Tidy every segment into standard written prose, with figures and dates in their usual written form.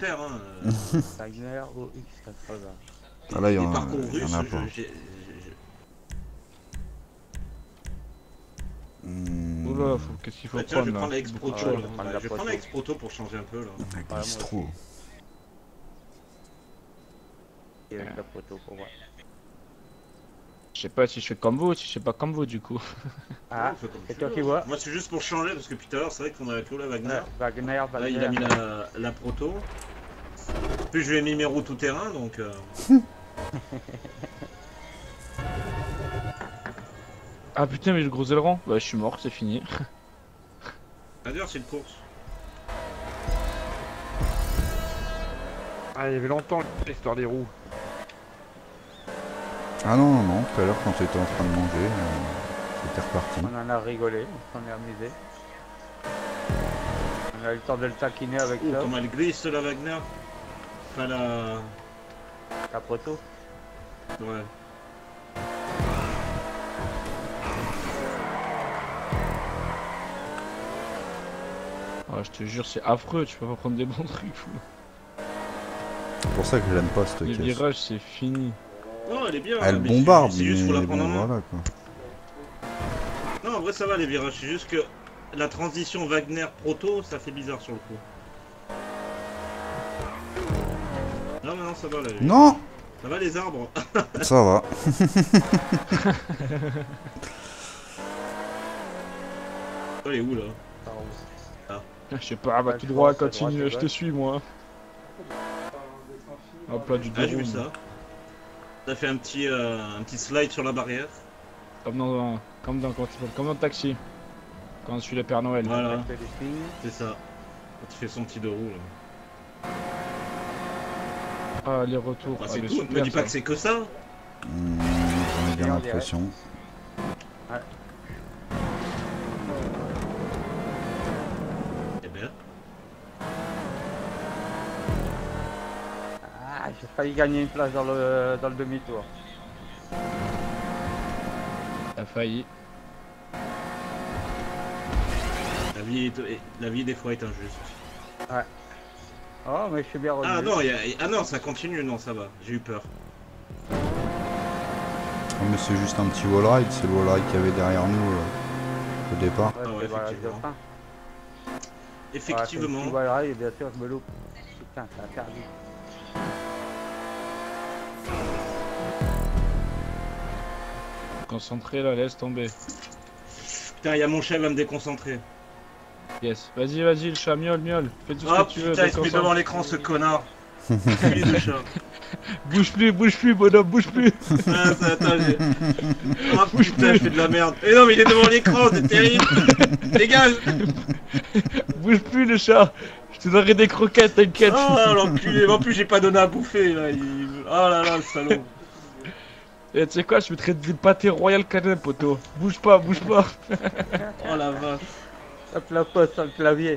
super. Hein. Wagner OX80. Ah là, il y en parcours a russes, pas. Oula, qu'est-ce qu'il faut Tiens, je vais prendre prendre là? la X-Proto. Ah, Je vais prendre la X-Proto pour changer un peu là. La glisse trop. Et avec la photo pour moi. Je sais pas si je fais comme vous ou si je fais pas comme vous du coup. Ah, On fait comme c'est tu toi veux. qui vois. Moi c'est juste pour changer parce que depuis tout à l'heure c'est vrai qu'on avait que la Wagner. Wagner, Là il a mis la Proto. Puis je lui ai mis mes roues tout terrain donc. Ah putain, mais le gros aileron. Bah, je suis mort, c'est fini. Ah d'ailleurs c'est une course. Ah, il y avait longtemps l'histoire des roues. Ah non, non, non, tout à l'heure quand tu étais en train de manger, c'était reparti. On en a rigolé, on s'en est amusé. On a eu le temps de le taquiner avec Oh, ça, comment elle glisse la Wagner. Enfin la. la photo. Ouais. Ah, je te jure, c'est affreux, tu peux pas prendre des bons trucs. Fou. C'est pour ça que je l'aime pas cette Les caisse. virages, c'est fini. Non elle est bien. Elle mais bombarde, c'est juste mais pour la bon, prendre en main. voilà quoi. Non en vrai ça va les virages, c'est juste que la transition Wagner Proto ça fait bizarre sur le coup. Non mais non ça va là. Non, Ça va les arbres. ça va. Oh, elle est où là? Je sais pas, va tout droit, continue, je te suis moi. Hop là, du Ah j'ai vu drone. ça. T'as fait un petit slide sur la barrière. Comme dans le taxi. Quand je suis le Père Noël. Voilà, On fait des signes. c'est ça. Quand il fait son petit deux roues là. Ah, les retours. Ah, Ah, c'est mais tout, super, me dis pas ça. que c'est que ça. J'en ai bien l'impression. Eh ben. Ah, j'ai failli gagner une place dans le demi-tour. T'as failli. La vie des fois est injuste. Oh, mais je suis bien revenu. Ah non, ah non, ça continue, non, ça va. J'ai eu peur. Oh, mais c'est juste un petit wall ride, c'est le wall ride qu'il y avait derrière nous au départ. Ouais, Ah ouais, c'est voilà, effectivement. de fin. Effectivement. Ouais, voilà, et bien sûr, je me loupe. Putain, ça a perdu. Concentré là, laisse tomber. Putain, il y a mon chat, il va me déconcentrer. Yes. Vas-y, vas-y, le chat, miaule, miaule. Fais tout ce Oh que tu veux. putain, il se met déconcentre. devant l'écran ce connard. Fais de chat. Bouge plus, bonhomme, bouge plus. Ah, attends, ah putain, je fais de la merde. Mais non, mais il est devant l'écran, c'est terrible. Dégage. Bouge plus, le chat. Je te donnerai des croquettes, t'inquiète. Oh l'enculé. En plus, j'ai pas donné à bouffer là. Oh là là, le salaud. Et tu sais quoi, je mettrai des pâtés royal canin, poteau. Bouge pas, bouge pas. Oh la vache. Hop, la poste sur le clavier.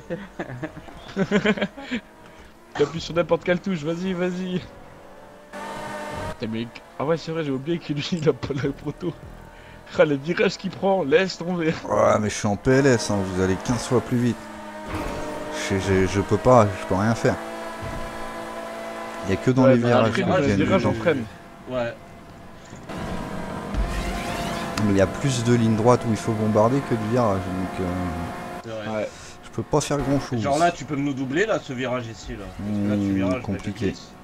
T'appuies sur n'importe quelle touche, vas-y, vas-y. Putain, mais... Ah ouais, c'est vrai, j'ai oublié que lui, il a pas le poteau. Ah, les virages qu'il prend, laisse tomber. Ouais, mais je suis en PLS, hein, vous allez 15 fois plus vite. Je peux pas, je peux rien faire. Il y a que dans Ouais, les bah, virages après, que dans je les gagne virages, du on temps. freine. Ouais. Mais il y a plus de lignes droites où il faut bombarder que de virages, donc C'est vrai. Ouais. je peux pas faire grand chose. Genre là, tu peux nous doubler là, ce virage ici là. Parce que là, tu virages, compliqué. bah, je glisse.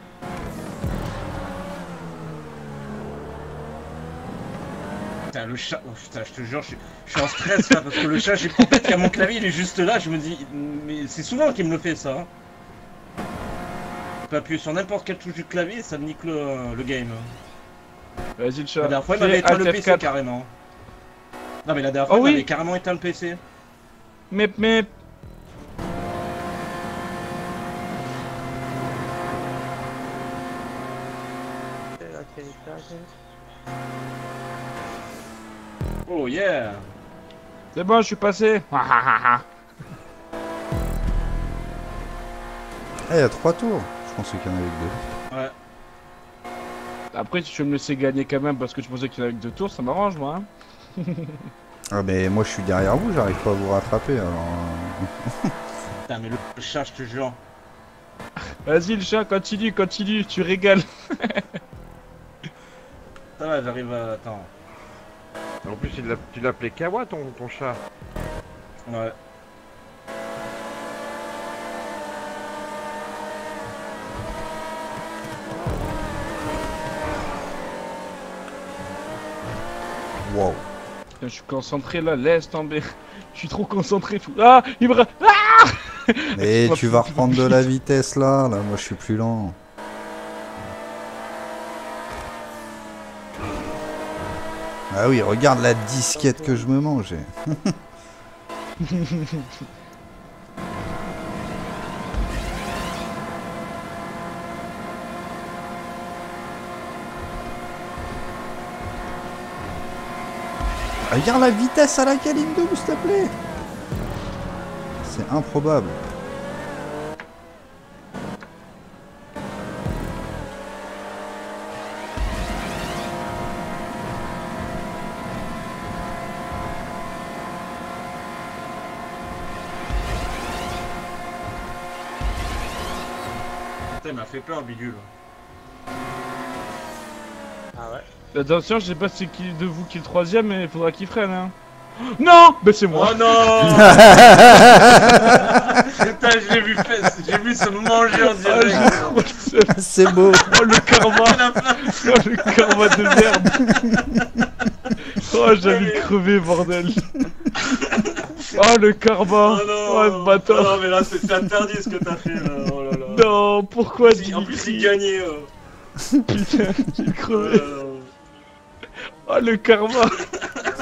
Putain, le chat, oh, putain, je te jure, je suis en stress là parce que le chat, en fait, il y a mon clavier, il est juste là. Je me dis, mais c'est souvent qu'il me le fait ça. Hein. Je peux appuyer sur n'importe quelle touche du clavier, ça me nique le game. Vas-y, le chat. La dernière fois, il Fais m'avait éteint le Alt PC F4. carrément. Non, mais la dernière fois, Oh il oui. m'avait carrément éteint le PC. Mais... Oh yeah! C'est bon, je suis passé. Ah, il y a 3 tours. Je pensais qu'il y en avait que 2. Ouais. Après, si tu veux me laisser gagner quand même parce que je pensais qu'il y en avait que 2 tours, ça m'arrange, moi. Hein. Ah, mais moi je suis derrière vous, j'arrive pas à vous rattraper alors. Putain, mais le chat, je te jure. Vas-y le chat, continue, continue, tu régales. Ça va, j'arrive à... Attends. En plus, tu l'appelais Kawa, ton chat. Ouais. Wow. Putain, je suis concentré là, laisse tomber. Je suis trop concentré. Ah, il me... Ah Mais tu vas reprendre de la vitesse là, moi je suis plus lent. Ah oui, regarde la disquette que je me mange. Regarde la vitesse à laquelle il me double, s'il te plaît. C'est improbable. Putain, il m'a fait peur, bidule. Ah ouais. Attention, je sais pas c'est qui de vous qui est le troisième, mais il faudra qu'il freine. Hein. Non, mais c'est moi. Oh non. Putain, j'ai vu se manger en Ah, direct. C'est beau. Oh le karma. Oh le karma de merde. Oh j'allais crever bordel. Oh le karma. Oh non, Oh ce bâtard. Oh non, mais là c'est interdit ce que t'as fait là. Oh là là. Non, pourquoi En plus il gagnait. Putain, j'ai crevé. Oh le karma.